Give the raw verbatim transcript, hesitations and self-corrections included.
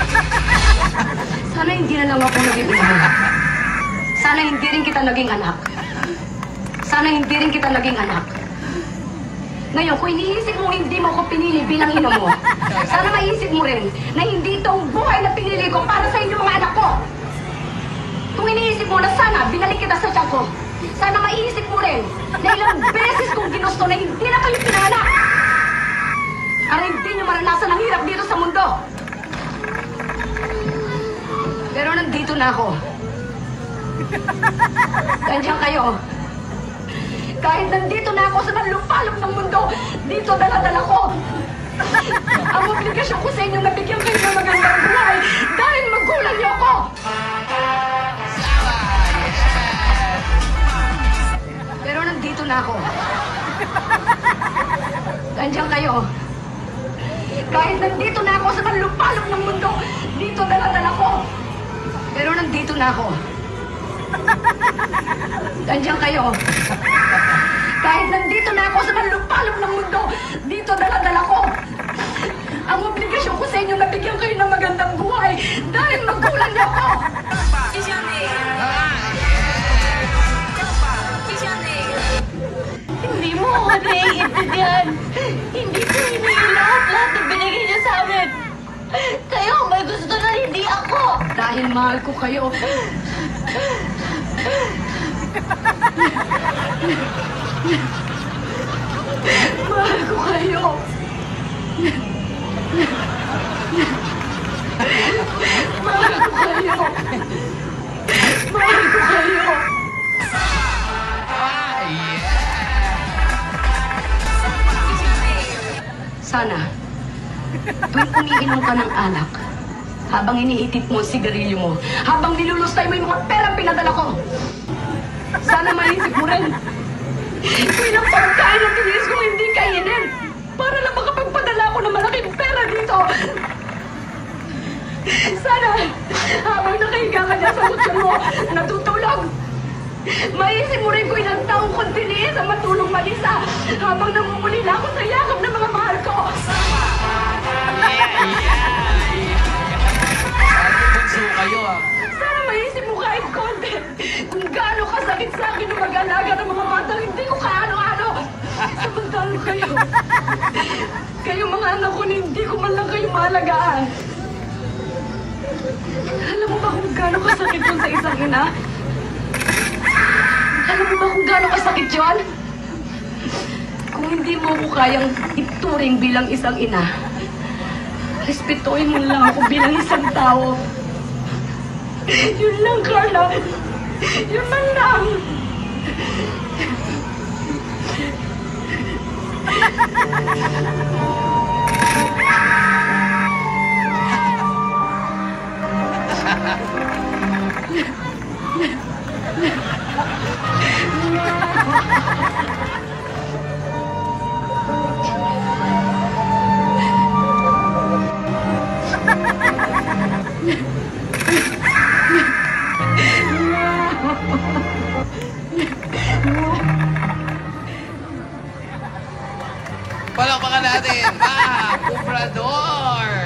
Sana hindi na lang ako naging ina. Sana hindi rin kita naging anak. Sana hindi rin kita naging anak. Ngayon, kung iniisip mo hindi mo ako pinili bilang ina mo, sana maisip mo rin na hindi ito ang buhay na pinili ko para sa inyong mga anak ko. Kung iniisip mo na sana binalik kita sa tiyan ko, sana maisip mo rin na ilang beses kong ginusto na hindi na kayo pinanganak. Para hindi nyo maranasan ang hirap dito sa mundo. Pero nandito na ako. Nandiyan kayo. Kahit nandito na ako sa manlupalop ng mundo, dito dala-dala ko. Ang obligasyon ko sa inyo na bigyan kayo ng magandang buhay dahil magulang niyo ako. Pero nandito na ako. Nandiyan kayo. Kahit nandito na ako sa manlupalop ng mundo, dito dala-dala ko. Pero nandito na ako. Nandiyan kayo. Kahit nandito na ako sa manlupalop ng mundo, dito dala-dala ko. Ang obligasyon ko sa inyo na bigyan kayo ng magandang buhay dahil magulang niyo ako. Hindi mo ako naiintindihan. Hindi ko hinihilaw lahat ng binigay niyo sa amin. Kayo may gusto na hindi ako. Dahil mahal ko kayo. Mahal ko kayo. Mahal ko kayo. Mahal ko kayo. Sana, tuwing umiinom ka ng alak, habang iniitip mo ang sigarilyo mo, habang nilulustay mo yung mga perang pinadala ko, sana maisip mo rin, kung ilang pagkain ang tinis ko hindi kainin, para lang makapagpadala ko ng malaking pera dito. Sana, habang nakahiga ka dyan sa kutsyon mo, natutulog, maisip mo rin kung ilang taong kong tiniis ang matulong mag-isa habang namumulila ako sa yakap ng mga mahal ko. Kayo ah. Sana maisip mo kahit konti kung gaano kasakit sa akin ng mag-alaga ng mga batang hindi ko kaano-ano. Samantalang kayo, kayo mga anak ko, hindi ko man lang kayo maalagaan. Alam mo ba kung gaano kasakit yun sa isang ina? Alam mo ba kung gaano kasakit yun? Kung hindi mo ko kayang ituring bilang isang ina, respetuhin mo lang ako bilang isang tao. Yun lang, Carla. Yun man lang. Palakpakan natin, Ma Comprador!